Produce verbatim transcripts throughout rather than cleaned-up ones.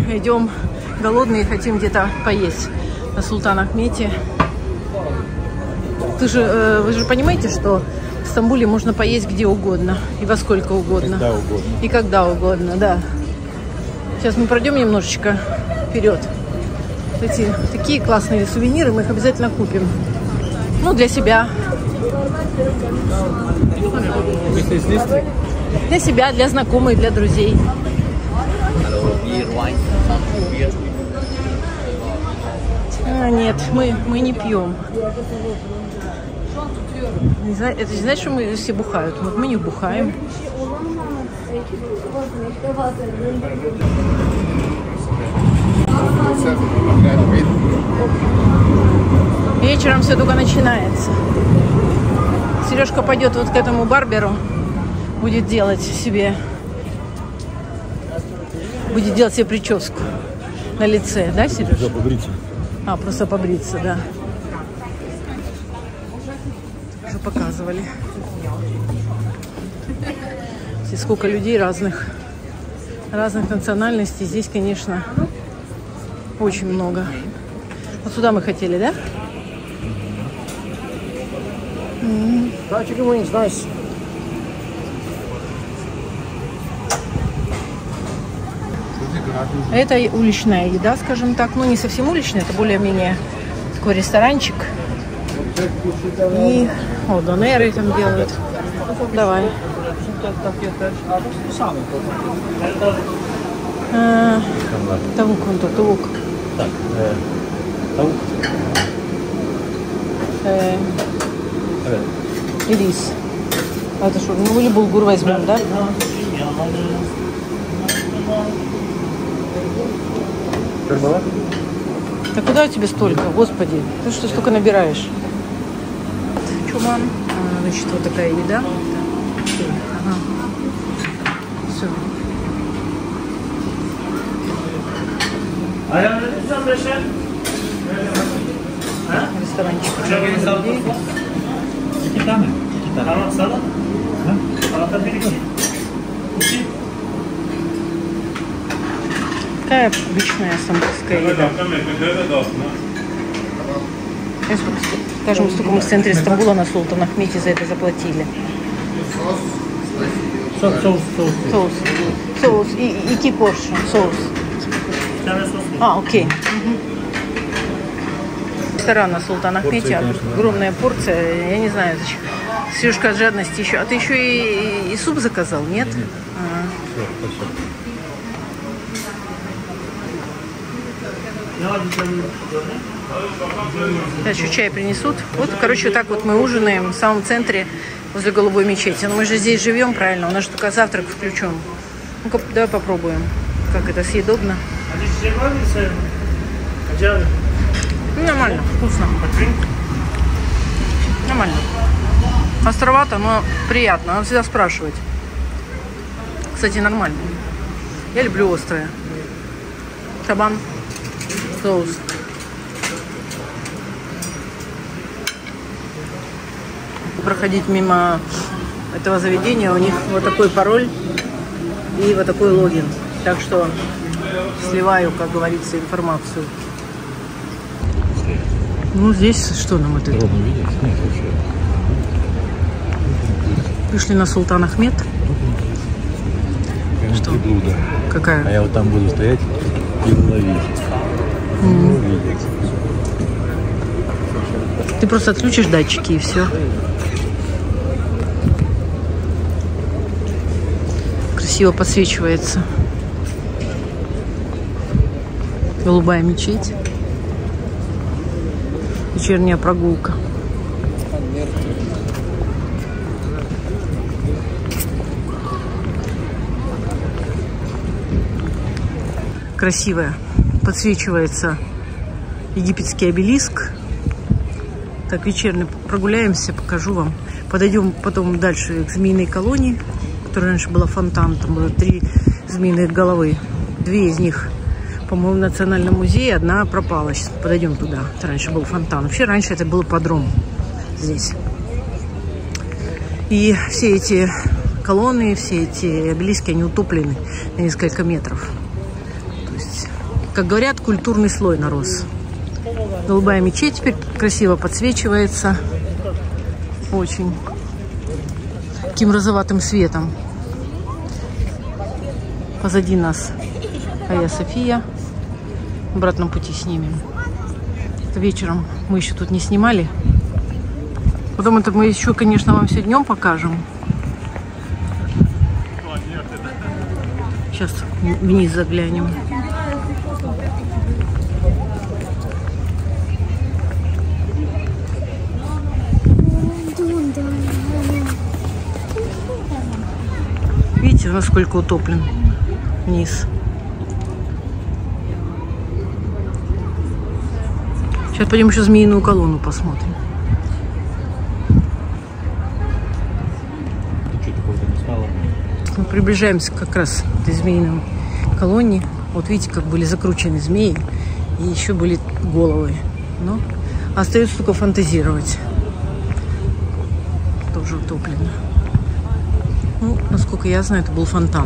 идем голодные, хотим где-то поесть на Султан-Ахмете. Ты же, э, вы же понимаете, что в Стамбуле можно поесть где угодно и во сколько угодно. Когда угодно. И когда угодно, да. Сейчас мы пройдем немножечко вперед. Эти такие классные сувениры, мы их обязательно купим. Ну, для себя. Для себя, для знакомых, для друзей. А, нет, мы, мы не пьем. Не знаю, это не значит, что мы все бухают. Вот мы не бухаем. Вечером все только начинается. Сережка пойдет вот к этому барберу, будет делать себе, будет делать себе прическу на лице, да, Сережа? Просто побриться. А, просто побриться, да. Уже показывали. Здесь сколько людей разных, разных национальностей. Здесь, конечно, очень много. Вот сюда мы хотели, да? Да, chicken wings, nice. Это уличная еда, скажем так. Ну, не совсем уличная, это более-менее такой ресторанчик. И, о, донеры там делают. Давай. А, тавук, он то, тавук. Так, э, тавук. Э, Evet. и рис. А это что, ну или булгур возьмем, да? Карбалат? Да куда у тебя столько, господи? Ты что столько набираешь? Чуман. А, значит, вот такая еда. Ага. Все. Ресторанчик. Какая обычная стамбульская еда? Скажем, сколько мы в центре Стамбула на Султан-Ахмете за это заплатили. Соус, соус, соус. Соус. Соус. И, и ки поршн. Соус. А, окей. Угу. Ресторан на Султан-Ахмете. Огромная порция. Я не знаю, зачем. Сережка от жадности еще. А ты еще и, и, и суп заказал, нет? Нет. А. Все, спасибо. Сейчас еще чай принесут. Вот, короче, вот так вот мы ужинаем в самом центре возле Голубой мечети. Но мы же здесь живем, правильно? У нас же только завтрак включен. Ну-ка, давай попробуем, как это съедобно. Ну, нормально, вкусно. Нормально. Островато, но приятно. Надо всегда спрашивать. Кстати, нормально. Я люблю острое. Табан. Соус. Проходить мимо этого заведения, у них вот такой пароль и вот такой логин. Так что сливаю, как говорится, информацию. Ну, здесь что нам это? Пришли на Султан-Ахмет. Что? Блюдо. Какая? А я вот там буду стоять и ловить. Mm. Ты просто отключишь датчики и все. Красиво подсвечивается. Голубая мечеть. Вечерняя прогулка. Красивая. Подсвечивается египетский обелиск. Так, вечерне прогуляемся, покажу вам. Подойдем потом дальше к змеиной колонии, которая раньше была фонтан. Там было три змеиных головы. Две из них, по-моему, в Национальном музее, одна пропала. Сейчас подойдем туда. Это раньше был фонтан. Вообще раньше это был подром здесь. И все эти колонны, все эти обелиски, они утоплены на несколько метров. То есть как говорят, культурный слой нарос. Голубая мечеть теперь красиво подсвечивается. Очень. Таким розоватым светом. Позади нас Айя София. В обратном пути снимем. Это вечером мы еще тут не снимали. Потом это мы еще, конечно, вам все днем покажем. Сейчас вниз заглянем. Видите, насколько утоплен вниз. Сейчас пойдем еще Змеиную колонну посмотрим. Мы приближаемся как раз к этой Змеиной колонне. Вот видите, как были закручены змеи. И еще были головы. Но остается только фантазировать. Тоже утоплено. Ну, насколько я знаю, это был фонтан.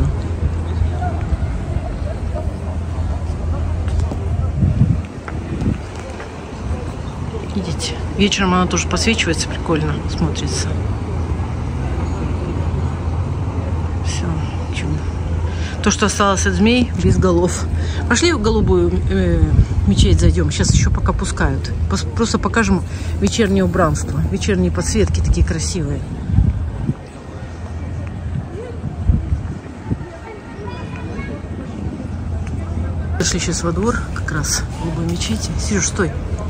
Видите, вечером она тоже посвечивается, прикольно смотрится. Все, чудо. То, что осталось от змей, без голов. Пошли в голубую э, мечеть зайдем. Сейчас еще пока пускают. Просто покажем вечернее убранство. Вечерние подсветки такие красивые. Зашли сейчас во двор, как раз в голубой мечети. Сереж, стой.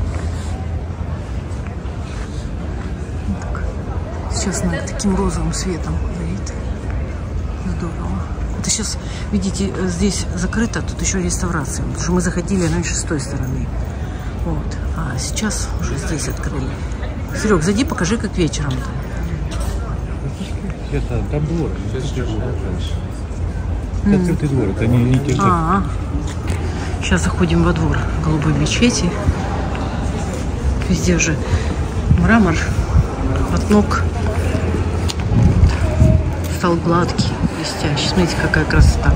Вот так. Сейчас она таким розовым светом горит. Здорово. Это сейчас, видите, здесь закрыто, тут еще реставрация. Потому что мы заходили раньше с той стороны. Вот. А сейчас уже здесь открыли. Серег, зайди, покажи, как вечером там. Это двор. Это открытый двор. Это не, не те же. А -а. Сейчас заходим во двор голубой мечети. Везде уже мрамор от ног стал гладкий, блестящий. Смотрите, какая красота.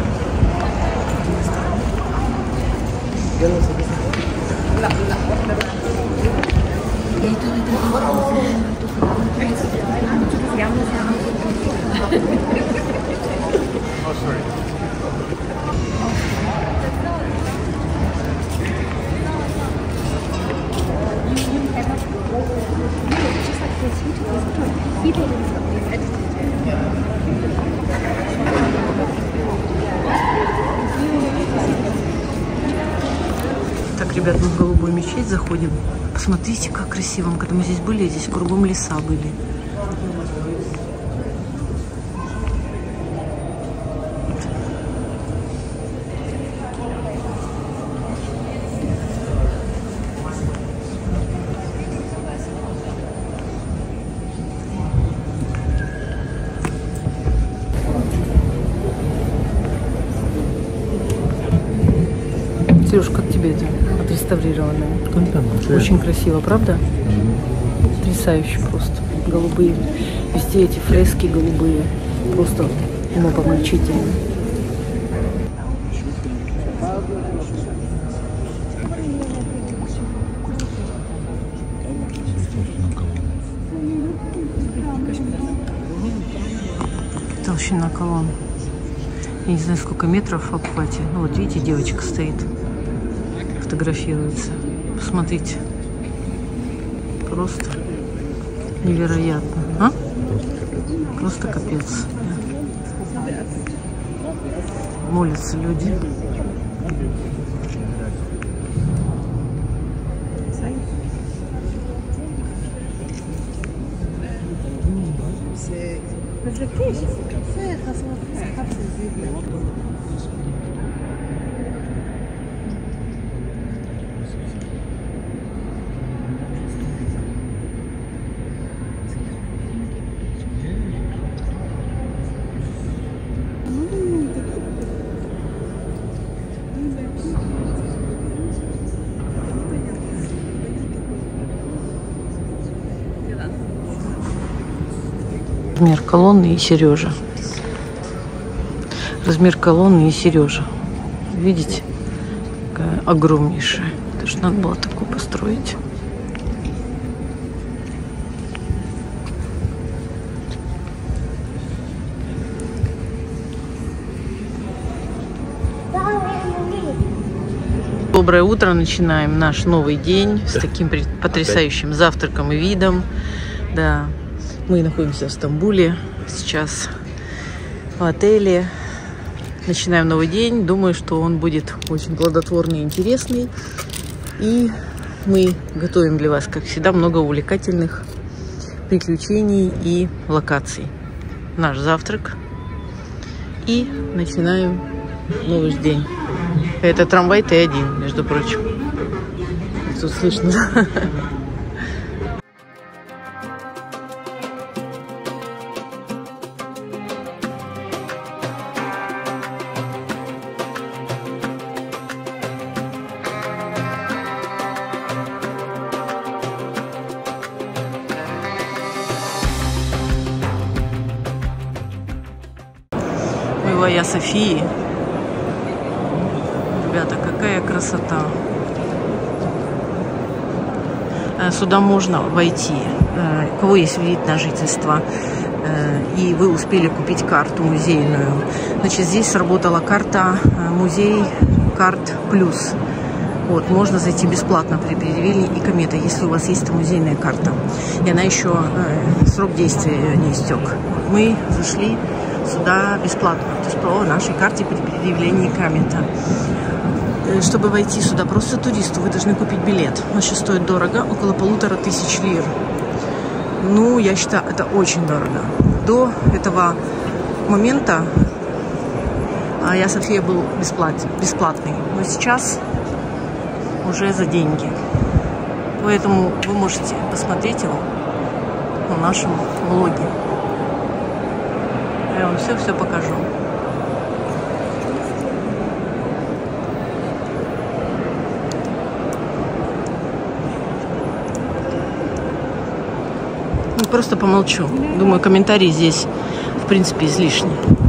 Так, ребят, мы в голубую мечеть заходим. Посмотрите, как красиво. Когда мы здесь были, здесь кругом леса были. Сереж, как тебе это отреставрированное? Очень красиво, правда? Mm-hmm. Потрясающе просто. Голубые. Везде эти фрески голубые. Просто умопомрачительно. Толщина колонн. Я не знаю, сколько метров в обхвате. Ну, вот видите, девочка стоит, фотографируется. Посмотрите. Просто невероятно. А? Просто капец. Молятся люди. Размер колонны и Сережа. Размер колонны и Сережа. Видите? такая огромнейшая. Это ж надо было такую построить. Доброе утро, начинаем наш новый день с таким потрясающим завтраком и видом. Да, мы находимся в Стамбуле, сейчас в отеле. Начинаем новый день, думаю, что он будет очень плодотворный и интересный. И мы готовим для вас, как всегда, много увлекательных приключений и локаций. Наш завтрак. И начинаем новый день. Это трамвай Т один, между прочим. Тут слышно. Мы в Айя Софии. Ребята, какая красота. Сюда можно войти, у кого есть вид на жительство, и вы успели купить карту музейную. Значит, здесь сработала карта музей Карт Плюс. Вот, можно зайти бесплатно при предъявлении и комета, если у вас есть эта музейная карта. И она еще, срок действия не истек. Мы зашли сюда бесплатно, то есть по нашей карте при предъявлении комета. Чтобы войти сюда просто туристу, вы должны купить билет. Он сейчас стоит дорого, около полутора тысяч лир. Ну, я считаю, это очень дорого. До этого момента Айя София был бесплатный, бесплатный, но сейчас уже за деньги. Поэтому вы можете посмотреть его на нашем блоге. Я вам все-все покажу. Просто помолчу. Думаю, комментарии здесь, в принципе, излишни.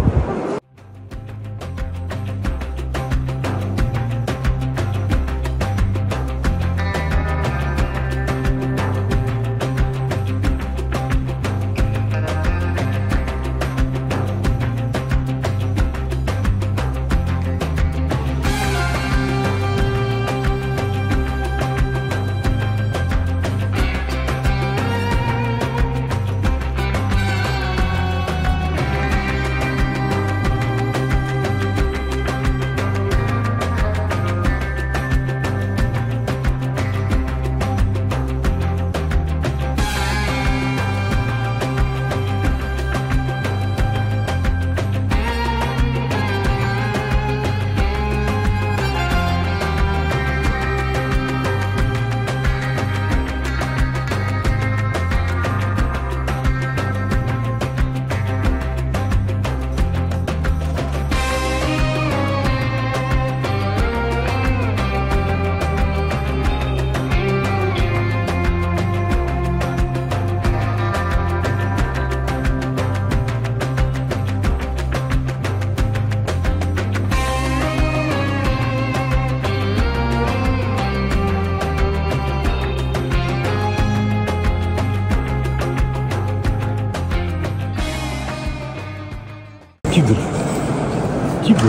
Тигр. Тигр.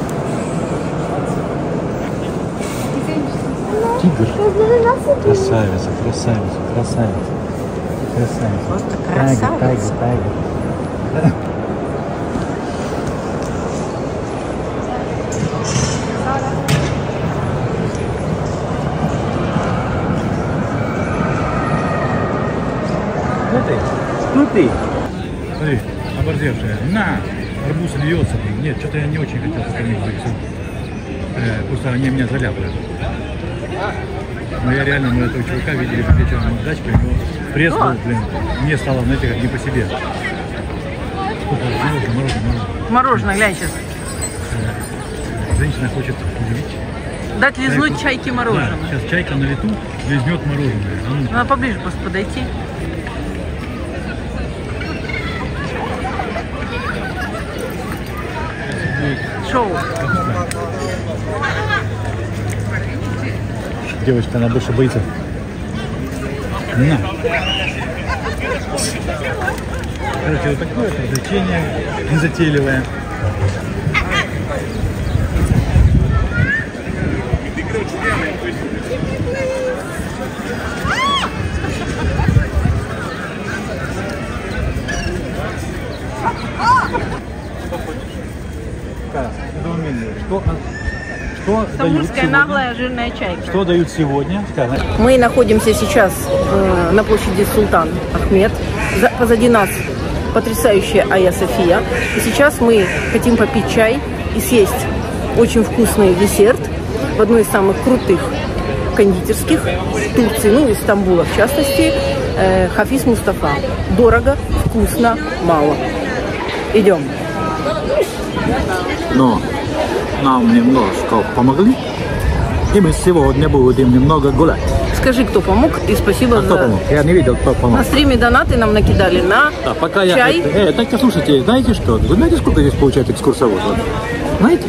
Тигр. Красавица, красавица, красавица. Красавица. Просто Тайгер, красавица. тайгер, тайгер. Смотри, смотри. Смотри, оборзевшая. На! Арбуз льется. Нет, что-то я не очень хотел покормить бойцов. Э, просто они меня заляпали. Но я реально, мы этого чувака видели вечером на дачке, у него пресс был, блин, мне стало, знаете, как не по себе. Сколько мороженое, мороженое, мороженое. Мороженое, глянь сейчас. Э, женщина хочет удивить. Дать лизнуть Чайку. чайке мороженое. Да, сейчас чайка на лету лизнет мороженое. А ну. Надо поближе просто подойти. Шоу. девочка, она больше боится. На. Короче, вот такое развлечение незатейливое. Что, что дают сегодня? Наглая жирная чайка. Что дают сегодня? Мы находимся сейчас э, на площади Султан Ахмед. За, позади нас потрясающая Айя София. И сейчас мы хотим попить чай и съесть очень вкусный десерт в одной из самых крутых кондитерских в Турции, ну, из Стамбула в частности, э, Хафиз Мустафа. Дорого, вкусно, мало. Идем. Но нам немножко помогли, и мы сегодня будем немного гулять. Скажи, кто помог, и спасибо а за... кто помог? Я не видел, кто помог. На стриме донаты нам накидали на да, пока чай. Я... Э, так, слушайте, знаете что? Вы знаете, сколько здесь получает экскурсовод? Знаете?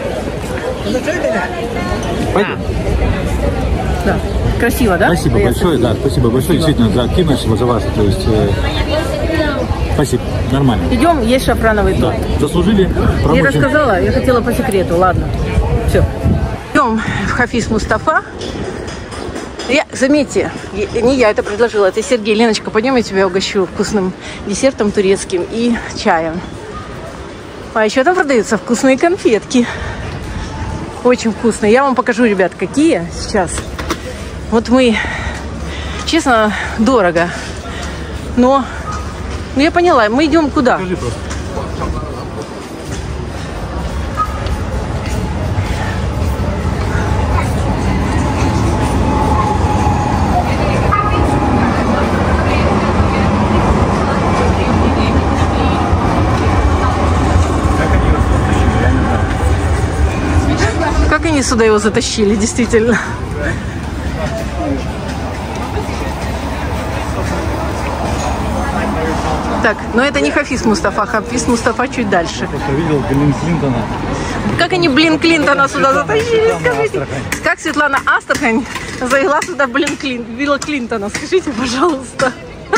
Пойдем. Да. Красиво, да? Спасибо Айя большое, София. да, спасибо большое, действительно, за активность, за вас, то есть... Э... Спасибо, нормально. Идем, есть шафрановый торт. Да. Заслужили. Не рассказала, я хотела по секрету, ладно. Все. Идем в Хафиз Мустафа. Я, заметьте, не я это предложила, это Сергей. Леночка, пойдем, я тебя угощу вкусным десертом турецким и чаем. А еще там продаются вкусные конфетки. Очень вкусные. Я вам покажу, ребят, какие сейчас. Вот мы, честно, дорого. Но... Ну, я поняла, мы идем куда? Скажи просто. Как они сюда его затащили, действительно? Так, но это не Хафиз Мустафа, Хафиз Мустафа чуть дальше. Я просто видел Блин Клинтона. Как они Блин Клинтона сюда затащили, скажите? Как Светлана Астрахань завела сюда Блин Клин, Билла Клинтона? Скажите, пожалуйста.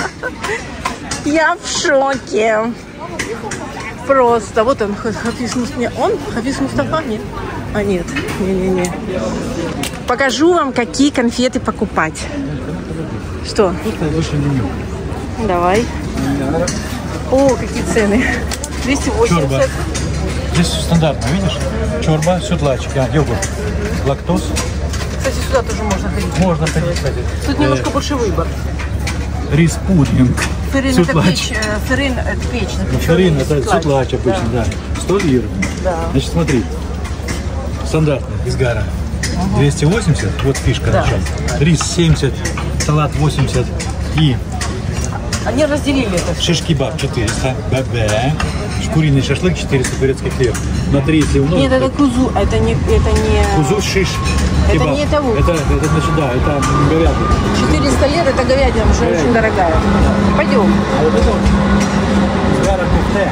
Я в шоке. Просто. Вот он, Хафиз Мустафа. Он? Хафиз Мустафа? Нет. А, нет. Не-не-не. Покажу вам, какие конфеты покупать. Что? Выше меню. Давай. О, какие цены. двести восемьдесят. Чорба. Здесь стандартно, видишь? Чорба, сютлач, а, йогурт, лактоз. Кстати, сюда тоже можно ходить. Можно ходить, кстати. Тут немножко больше выбор. Рис пудинг. Ферин это печь, ферин это печь. Ферин это сютлач обычно, да. сто лир. Да. Значит, смотри. Стандартно, без гара. Угу. двести восемьдесят, вот фишка да. начала. Рис семьдесят, салат восемьдесят и... Они разделили это. Шиш-кебаб четыреста, бб, куриный шашлык четыреста, турецкий хлеб. На три, если умножить... Нет, это кузу, это не... Это не... Кузу шиш. Это кебаб. не того. Это, это, значит, да, это говядина. четыреста лир, это говядина, уже говядина. Очень дорогая. Пойдем. А вот это вот гара кофте.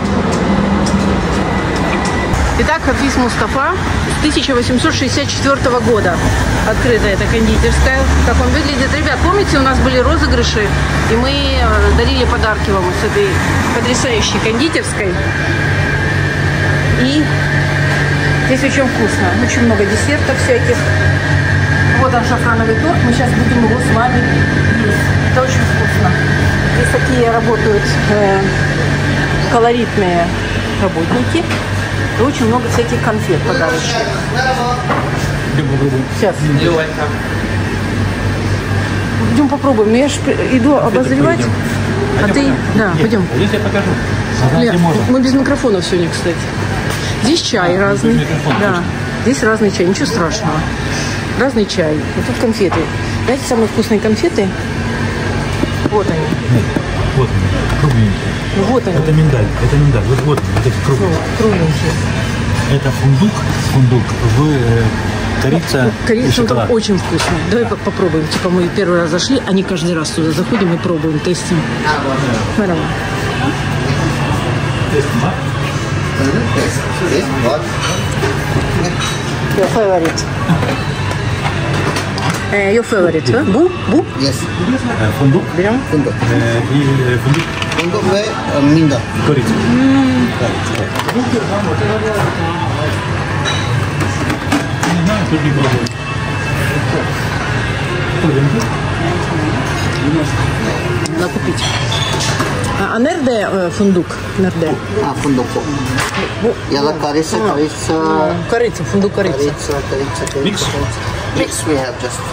Итак, Хафиз Мустафа с тысяча восемьсот шестьдесят четвёртого года открыта эта кондитерская. Как он выглядит? Ребят, помните, у нас были розыгрыши, и мы дарили подарки вам с этой потрясающей кондитерской. И здесь очень вкусно. Очень много десертов всяких. Вот он, шафрановый торт. Мы сейчас будем его с вами есть. Это очень вкусно. Здесь такие работают э, колоритные работники. И очень много всяких конфет подарочных. Сейчас. Идем попробуем. Но я же иду обозревать. А ты... Да, пойдем. Здесь я покажу. Лер, мы без микрофонов сегодня, кстати. Здесь чай а, разный. Да. Здесь разный чай. Ничего страшного. Разный чай. Вот тут конфеты. Знаете, самые вкусные конфеты? Вот они. Нет, вот они. Кругленькие. Вот они. Это миндаль. Это миндаль. Вот, вот вот эти кругленькие. Кругленькие. Это фундук. Фундук в э, корица и шоколад. Очень вкусно. Давай попробуем. Типа мы первый раз зашли, а не каждый раз туда заходим и пробуем, тестим. Давай. Тестим, а? Your favorite. Uh, your favorite, huh? Бу? Бу? Yes. Э, Фундук. Берем. Funduk. Э, И э, фундук. Funduk ve uh, minda. Корица. Не знаю, тут не пробовал. Надо купить. А, а нерде э, фундук? Нерде. Ah, funduk po. Ya da karitsa, karitsa, Корица, фундук корица. karitsa, karitsa, karitsa. Mix? Mix we have just.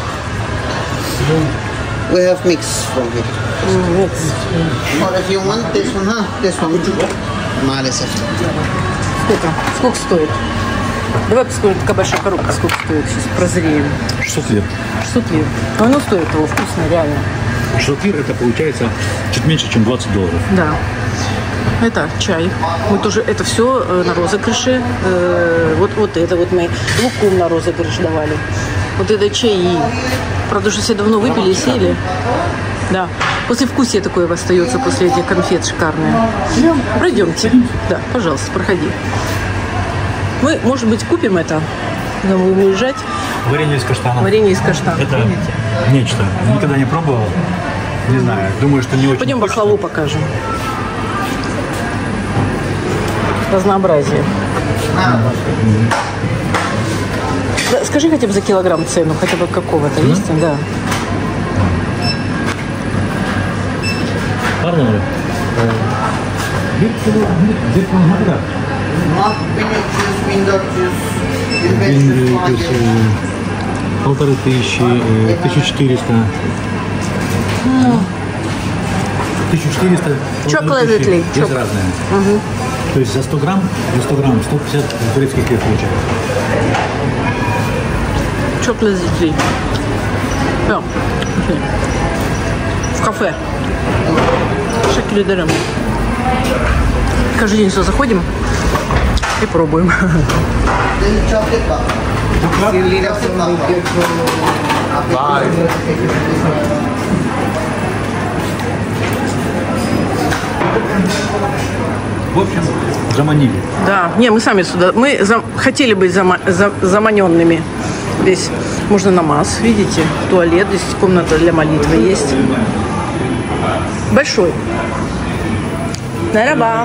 We have mix from here. Микс. Or if you want this one, huh? This one. Maalesef. Сколько? Сколько стоит? Давай посмотрим, такая большая коробка, сколько стоит. Сейчас прозреем. шестьсот лир. шестьсот лир. Но оно стоит того, вкусно, реально. шестьсот лир это получается чуть меньше, чем двадцать долларов. Да. Это чай. Мы тоже это все на розыгрыше. Э, вот, вот это вот мы лукум на розыгрыш давали. Вот это чаи. Правда, что все давно выпили и сели. Да. Послевкусие такое остается после этих конфет шикарные. Пройдемте. Да, пожалуйста, проходи. Мы, может быть, купим это, когда мы будем уезжать. Варенье из каштана. Варенье из каштана. Это Помните? нечто. Никогда не пробовал. Не знаю. Думаю, что не очень. Пойдем вкусно. баклаву покажем. Разнообразие. Да, скажи хотя бы за килограмм цену, хотя бы какого-то есть? Да. Pardon. Bir kilo, bir kilo ne kadar? Not bin üç yüz, bin dört yüz, bin beş yüz falan geliyor. Полторы тысячи, э, тысяча четыреста. Тысяча четыреста. Chocolate полторы тысячи. Italy. Есть Чок. разные. То есть за сто грамм, за сто грамм сто пятьдесят турецких лир получается. Chocolate Italy. Да. В кафе. Шекели дерем. Каждый день сюда заходим и пробуем. Then chocolate bar. Chocolate bar. В общем, заманили. Да, не, мы сами сюда. Мы за- хотели быть зама- за- заманенными. Здесь можно намаз, видите, туалет, здесь комната для молитвы есть. Большой. Нараба.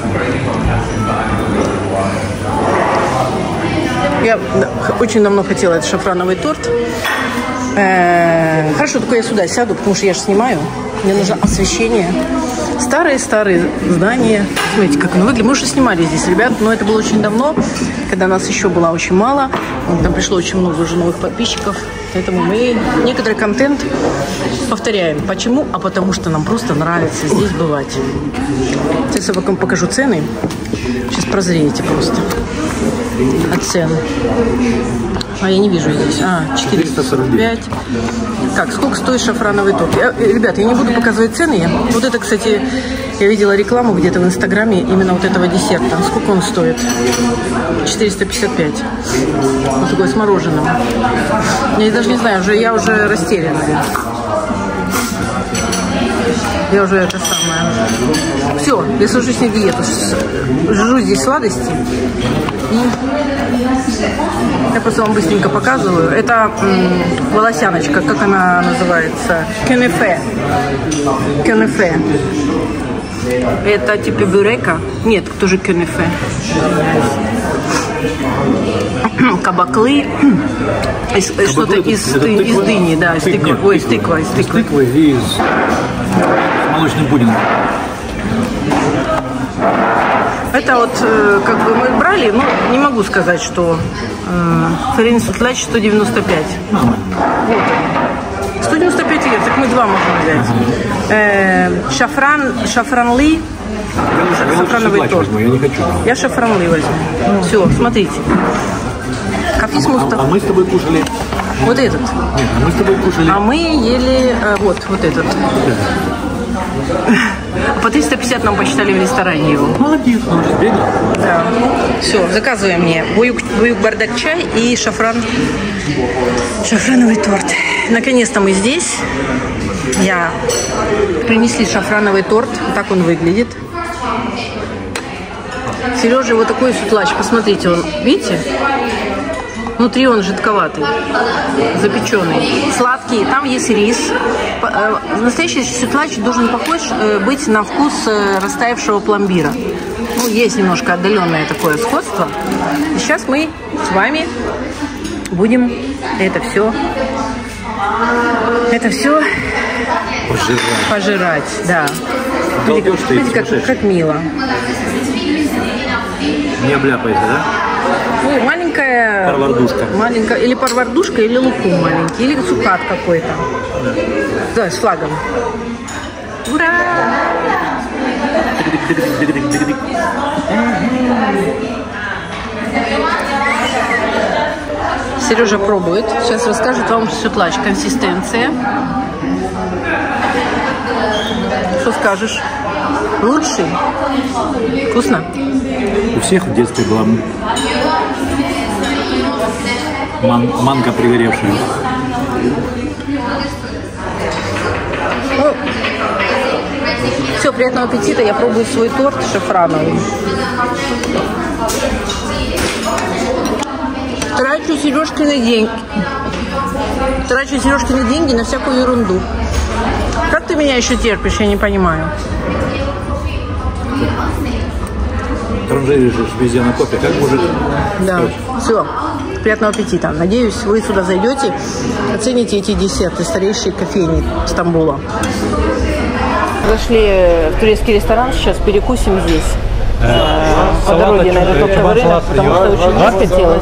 Я да, х- очень давно хотела этот шафрановый торт. Э, Хорошо, только я сюда сяду, потому что я же снимаю. Мне нужно освещение. Старые-старые здания. Смотрите, как оно выглядит. Мы уже снимали здесь, ребят, но это было очень давно, когда нас еще было очень мало. Там пришло очень много уже новых подписчиков. Поэтому мы некоторый контент повторяем. Почему? А потому что нам просто нравится здесь бывать. Сейчас я вам покажу цены. Сейчас прозреете просто от цен. А я не вижу здесь. А, четыреста сорок пять. Так, сколько стоит шафрановый торт? Я, ребят, я не буду показывать цены. Я, вот это, кстати, я видела рекламу где-то в Инстаграме именно вот этого десерта. Сколько он стоит? четыреста пятьдесят пять. Вот такой с мороженым. Я даже не знаю, уже, я уже растерянная. Я уже это самое. Все, я сажусь на диету. Жру здесь сладости. И я просто вам быстренько показываю. Это м, волосяночка, как она называется? Кенефе. Кенефе. Это типа бюрека. Нет, тоже кенефе. Кабаклы. Из- Что-то из, ты- из дыни, да, из тыквы. Ой, из тыквы, из тыквы. Тыквы и из молочным пудингом. Это вот, э, как бы мы брали, но не могу сказать, что Ферин Сутлач сто девяносто пять. Вот. сто девяносто пять лет, так мы два можем взять. Э, шафран, шафранли, шафрановый торт. Я не хочу. Я шафранли возьму. Все, смотрите. Кафис А, Мустафа. а мы с тобой кушали. Вот этот. Нет, а мы с тобой кушали. А мы ели э, вот, вот этот. По триста пятьдесят нам посчитали в ресторане его. Молодец, ну, бегал. Да. Все, заказываем мне буюк, буюк бардак чай и шафран. Шафрановый торт. Наконец-то мы здесь. Я принесли шафрановый торт. Так он выглядит. Сережа вот такой сутлач. Посмотрите, он, видите? Внутри он жидковатый, запеченный, сладкий. Там есть рис. Настоящий сютлач должен похож быть на вкус растаявшего пломбира. Ну, есть немножко отдаленное такое сходство. И сейчас мы с вами будем это все, это все пожирать. пожирать, да. Видите, как, как, как мило. Не обляпайся, да? Ну, маленькая... Парвардушка. Маленькая, или парвардушка, или лукум маленький, или цукат какой-то. Да. Да, с флагом. Ура! Сережа пробует. Сейчас расскажет вам сютлач. Консистенция. Что скажешь? Лучший? Вкусно? У всех в детстве была ман манка пригоревшая. Ну, все, приятного аппетита. Я пробую свой торт шафрановый. Трачу Сережкины деньги. Трачу Сережкины деньги на всякую ерунду. Как ты меня еще терпишь, я не понимаю. Транжиришь везде на кофе, как мужик. Да, все. Приятного аппетита. Надеюсь, вы сюда зайдете, оцените эти десерты, старейшие кофейни Стамбула. Зашли в турецкий ресторан, сейчас перекусим здесь. Э, по дороге на этот оптовый рынок, потому что очень захотелось.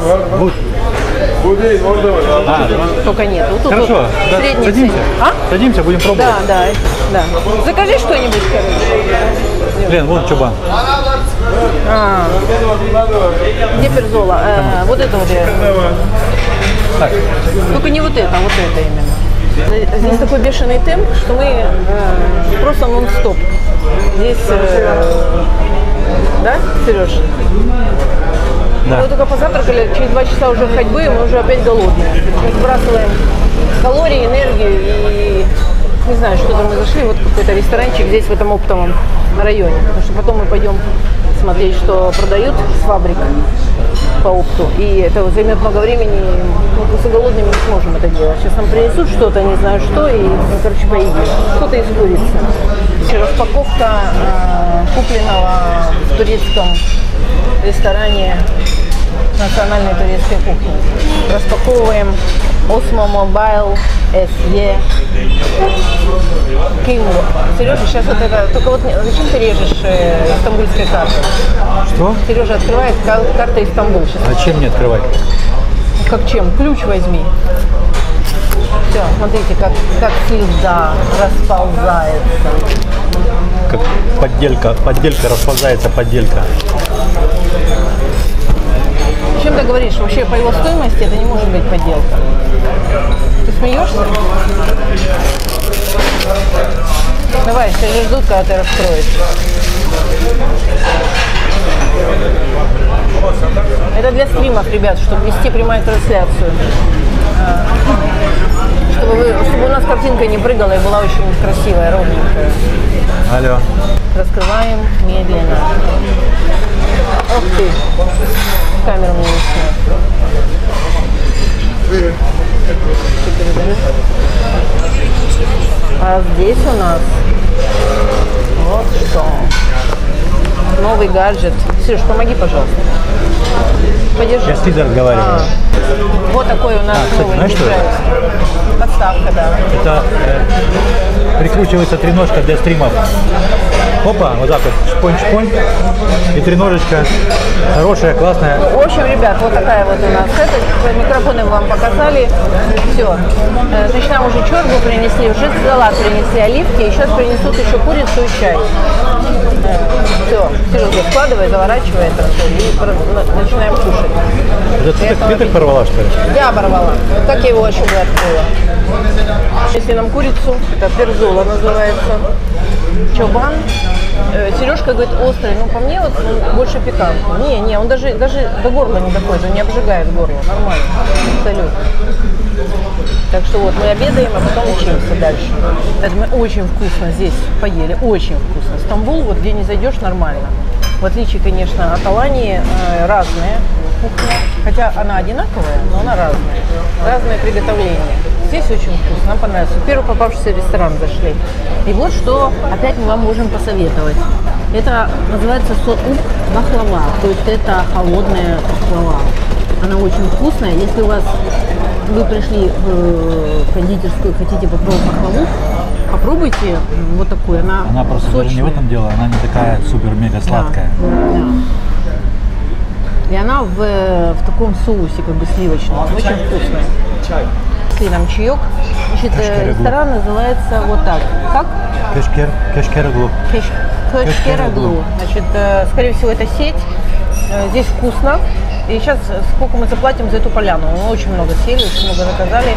А, только нет. Вот тут хорошо, вот да, средний садимся. А? Садимся, будем пробовать. Да, да, да. Закажи что-нибудь, короче. Блин, вон чубан. А, где перзола? Э, вот это вот. Так. Только не вот это, а вот это именно. Здесь такой бешеный темп, что мы э, просто нон-стоп. Здесь, э, да, Сереж? Да. Мы только позавтракали, через два часа уже ходьбы, и мы уже опять голодные. Мы сбрасываем калории, энергию и не знаю, что там мы зашли, вот какой-то ресторанчик здесь в этом оптовом районе. Потому что потом мы пойдем смотреть, что продают с фабрик по опту. И это займет много времени, мы просто голодными не сможем это делать. Сейчас нам принесут что-то, не знаю что, и мы, короче, поедем. Что-то из курицы. Распаковка э, купленного в турецком ресторане национальной турецкой кухни. Распаковываем Osmo Mobile эс и King. Сережа, сейчас вот это... Только вот зачем ты режешь э, стамбульской карты? Что? Сережа открывает кар карта из Стамбула. Зачем мне открывать? Как чем? Ключ возьми. Все, смотрите, как, как слеза расползается. Как подделька, подделька расползается, подделька. Чем ты говоришь? Вообще по его стоимости это не может быть подделка. Ты смеешься? Давай, все же ждут, когда ты раскроешь. Это для стримов, ребят, чтобы вести прямую трансляцию. Чтобы, вы, чтобы у нас картинка не прыгала и была очень красивая, ровненькая. Алло. Раскрываем медленно. Ох ты. Камеру мне не снять. А здесь у нас вот что. Новый гаджет. Сереж, помоги, пожалуйста. Подержи. Я с Лизой разговариваю. А, вот такой у нас а, новый знаешь, что это? Подставка, да. Это э, прикручивается треножка для стримов. Опа, вот так вот, шпонь-шпонь. И треножечка хорошая, классная. В общем, ребят, вот такая вот у нас это. Микрофоны вам показали. Все. Значит, нам уже чорбу принесли, уже салат принесли, оливки. И сейчас принесут еще курицу и чай. Все. Сережа, складывай, заворачивай это все. И начинаем кушать. Это ты, ты так порвала, что ли? Я оборвала. Как я его еще бы открыла? Если нам курицу, это перзола называется. Чобан. Сережка говорит острый, ну по мне вот он больше пикантный. Не, не, он даже, даже до горла не доходит, он не обжигает горло, нормально, абсолютно. Так что вот мы обедаем, а потом учимся дальше. Это мы очень вкусно здесь поели, очень вкусно. Стамбул, вот где не зайдешь, нормально. В отличие, конечно, от Алании, разные. кухня. Хотя она одинаковая, но она разная. Разное приготовление. Здесь очень вкусно, нам понравилось. В первый попавшийся ресторан зашли. И вот что опять мы вам можем посоветовать. Это называется соук бахлава. То есть это холодная бахлава. Она очень вкусная. Если у вас вы пришли в кондитерскую и хотите попробовать бахлаву, попробуйте вот такую. Она, она просто даже не в этом дело, она не такая супер-мега сладкая. Да, да. И она в, в таком соусе, как бы сливочном. Очень вкусная. И нам чаек. Значит, ресторан называется вот так. Как? Кешкер, кешкераглу. Кеш, кешкераглу. Значит, скорее всего, это сеть. Здесь вкусно. И сейчас сколько мы заплатим за эту поляну? Мы очень много сели, очень много заказали.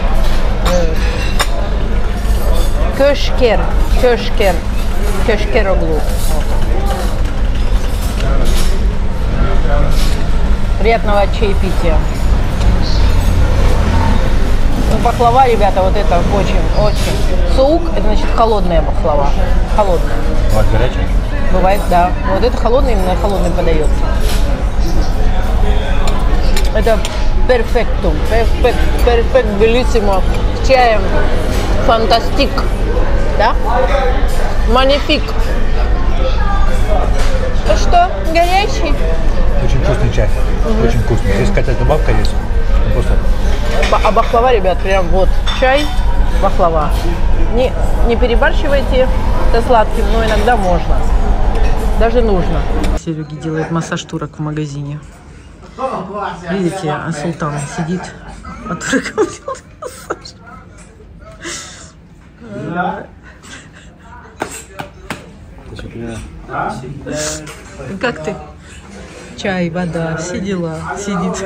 Кешкер, кешкер, кешкераглу. Приятного чаепития. Ну, бахлава, ребята, вот это очень, очень. Соук, это значит холодная бахлава. Холодная. Бывает горячая? Бывает, да. Вот это холодный, именно холодный подается. Это перфектум. Перфект, перфект, белиссимо. С чаем. Фантастик. Да? Манифик. Ну что, горячий? Очень вкусный чай. Mm-hmm. Очень вкусный. Здесь какая-то добавка есть. Просто... А бахлава, ребят, прям вот чай, бахлава. Не, не перебарщивайте со сладким, но иногда можно. Даже нужно. Сереги делает массаж турок в магазине. Видите, а Султан сидит, а туркам делает массаж. Как ты? Чай, вода, все дела. Сидит.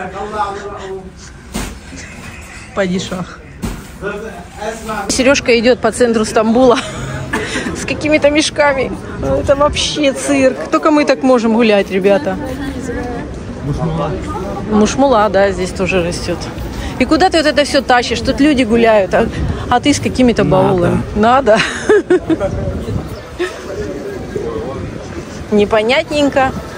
Падишах. Сережка идет по центру Стамбула с какими-то мешками. Это вообще цирк. Только мы так можем гулять, ребята. Мушмула. Мушмула, да, здесь тоже растет. И куда ты вот это все тащишь? Тут люди гуляют, а, а ты с какими-то баулами. Надо. Непонятненько.